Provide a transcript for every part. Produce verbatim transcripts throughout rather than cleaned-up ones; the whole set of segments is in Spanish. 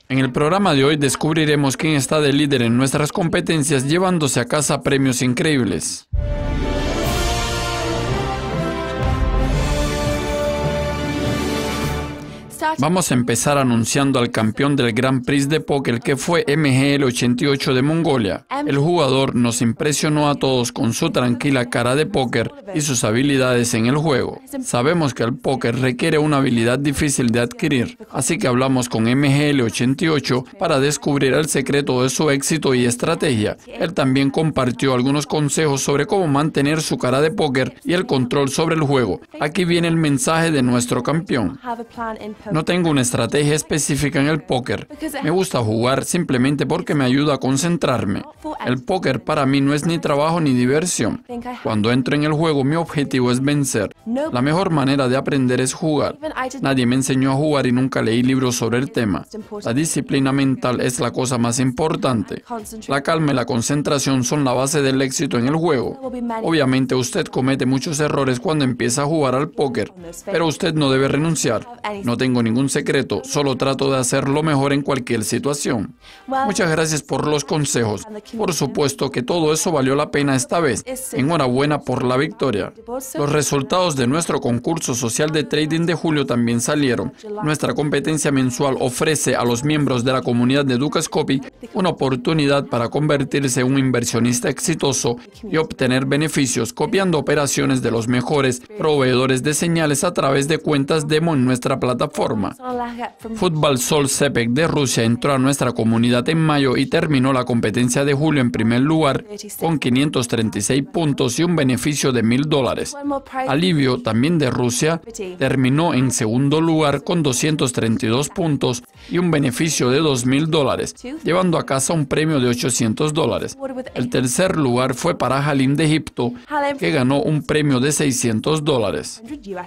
En el programa de hoy descubriremos quién está de líder en nuestras competencias llevándose a casa premios increíbles. Vamos a empezar anunciando al campeón del Grand Prix de póker, que fue M G L ochenta y ocho de Mongolia. El jugador nos impresionó a todos con su tranquila cara de póker y sus habilidades en el juego. Sabemos que el póker requiere una habilidad difícil de adquirir, así que hablamos con M G L ochenta y ocho para descubrir el secreto de su éxito y estrategia. Él también compartió algunos consejos sobre cómo mantener su cara de póker y el control sobre el juego. Aquí viene el mensaje de nuestro campeón. No tengo una estrategia específica en el póker. Me gusta jugar simplemente porque me ayuda a concentrarme. El póker para mí no es ni trabajo ni diversión. Cuando entro en el juego, mi objetivo es vencer. La mejor manera de aprender es jugar. Nadie me enseñó a jugar y nunca leí libros sobre el tema. La disciplina mental es la cosa más importante. La calma y la concentración son la base del éxito en el juego. Obviamente usted comete muchos errores cuando empieza a jugar al póker, pero usted no debe renunciar. No tengo ningún secreto, solo trato de hacer lo mejor en cualquier situación. Muchas gracias por los consejos. Por supuesto que todo eso valió la pena esta vez. Enhorabuena por la victoria. Los resultados de nuestro concurso social de trading de julio también salieron. Nuestra competencia mensual ofrece a los miembros de la comunidad de Dukascopy una oportunidad para convertirse en un inversionista exitoso y obtener beneficios copiando operaciones de los mejores proveedores de señales a través de cuentas demo en nuestra plataforma. Fútbol Sol Sepek de Rusia entró a nuestra comunidad en mayo y terminó la competencia de julio en primer lugar con quinientos treinta y seis puntos y un beneficio de mil dólares. Alivio, también de Rusia, terminó en segundo lugar con doscientos treinta y dos puntos y un beneficio de dos mil dólares, llevando a casa un premio de ochocientos dólares. El tercer lugar fue para Halim de Egipto, que ganó un premio de seiscientos dólares.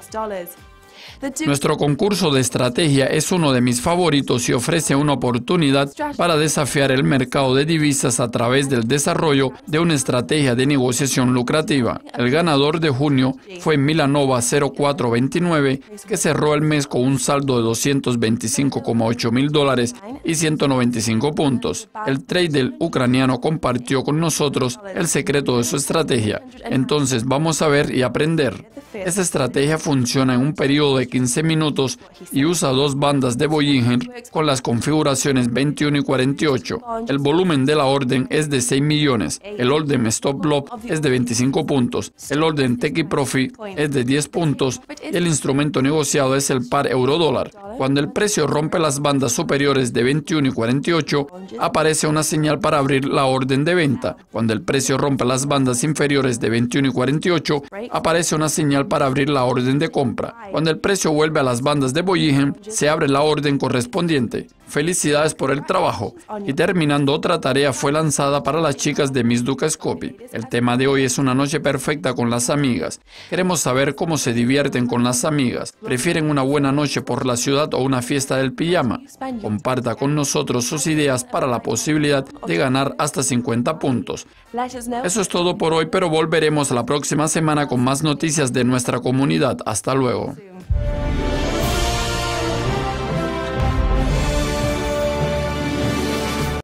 Nuestro concurso de estrategia es uno de mis favoritos y ofrece una oportunidad para desafiar el mercado de divisas a través del desarrollo de una estrategia de negociación lucrativa. El ganador de junio fue Milanova cero cuatro veintinueve, que cerró el mes con un saldo de doscientos veinticinco coma ocho mil dólares y ciento noventa y cinco puntos. El trader ucraniano compartió con nosotros el secreto de su estrategia. Entonces vamos a ver y aprender. Esta estrategia funciona en un periodo de quince minutos y usa dos bandas de Bollinger con las configuraciones veintiuno y cuarenta y ocho. El volumen de la orden es de seis millones. El orden Stop Loss es de veinticinco puntos. El orden Take Profit es de diez puntos. Y el instrumento negociado es el par euro-dólar. Cuando el precio rompe las bandas superiores de veintiuno y cuarenta y ocho, aparece una señal para abrir la orden de venta. Cuando el precio rompe las bandas inferiores de veintiuno y cuarenta y ocho, aparece una señal para abrir la orden de compra. Cuando el precio vuelve a las bandas de Bollinger, se abre la orden correspondiente. Felicidades por el trabajo. Y terminando, otra tarea fue lanzada para las chicas de Miss Dukascopy. El tema de hoy es una noche perfecta con las amigas. Queremos saber cómo se divierten con las amigas. ¿Prefieren una buena noche por la ciudad o una fiesta del pijama? Comparta con nosotros sus ideas para la posibilidad de ganar hasta cincuenta puntos. Eso es todo por hoy, pero volveremos la próxima semana con más noticias de nuestra comunidad. Hasta luego.